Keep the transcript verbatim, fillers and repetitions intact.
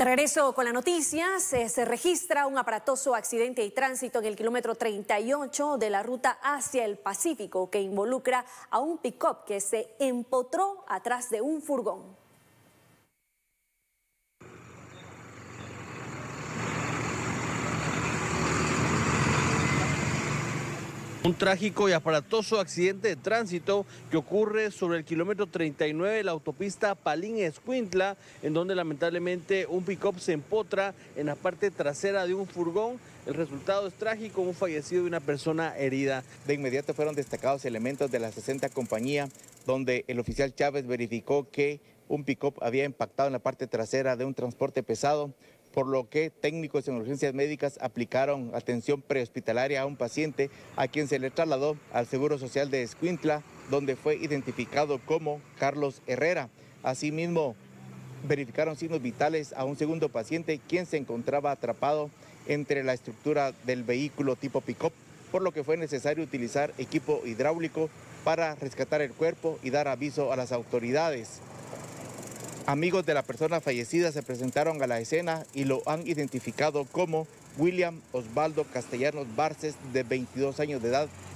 De regreso con la noticia, se, se registra un aparatoso accidente de tránsito en el kilómetro treinta y ocho de la ruta hacia el Pacífico que involucra a un pick-up que se empotró atrás de un furgón. Un trágico y aparatoso accidente de tránsito que ocurre sobre el kilómetro treinta y nueve de la autopista Palín-Escuintla, en donde lamentablemente un pick-up se empotra en la parte trasera de un furgón. El resultado es trágico, un fallecido y una persona herida. De inmediato fueron destacados elementos de la sesenta compañía, donde el oficial Chávez verificó que un pick-up había impactado en la parte trasera de un transporte pesado, por lo que técnicos en urgencias médicas aplicaron atención prehospitalaria a un paciente a quien se le trasladó al Seguro Social de Escuintla, donde fue identificado como Carlos Herrera. Asimismo, verificaron signos vitales a un segundo paciente, quien se encontraba atrapado entre la estructura del vehículo tipo pick-up, por lo que fue necesario utilizar equipo hidráulico para rescatar el cuerpo y dar aviso a las autoridades. Amigos de la persona fallecida se presentaron a la escena y lo han identificado como William Osvaldo Castellanos Barces, de veintidós años de edad,